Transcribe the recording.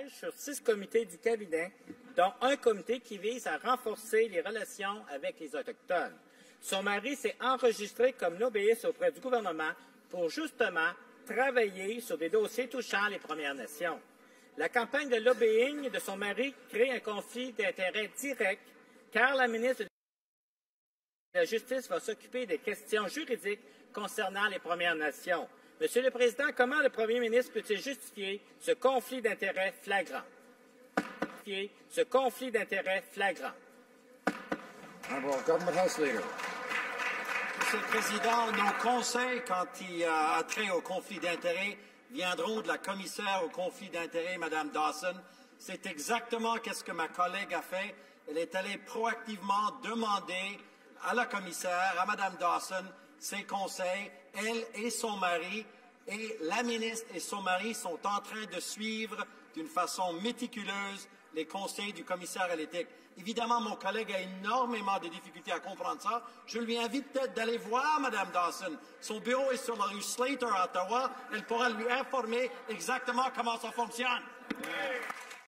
siège sur 6 comités du cabinet, dont un comité qui vise à renforcer les relations avec les Autochtones. Son mari s'est enregistré comme lobbyiste auprès du gouvernement pour justement travailler sur des dossiers touchant les Premières Nations. La campagne de lobbying de son mari crée un conflit d'intérêts direct car la ministre de la Justice va s'occuper des questions juridiques concernant les Premières Nations. Monsieur le Président, comment le Premier ministre peut-il justifier ce conflit d'intérêts flagrant? Monsieur le Président, nos conseils, quand il a trait au conflit d'intérêts, viendront de la commissaire au conflit d'intérêts, Mme Dawson. C'est exactement ce que ma collègue a fait. Elle est allée proactivement demander à la commissaire, à Mme Dawson, ses conseils, elle et son mari, et la ministre et son mari sont en train de suivre d'une façon méticuleuse les conseils du commissaire à l'éthique. Évidemment, mon collègue a énormément de difficultés à comprendre ça. Je lui invite peut-être d'aller voir Mme Dawson. Son bureau est sur la rue Slater à Ottawa. Elle pourra lui informer exactement comment ça fonctionne.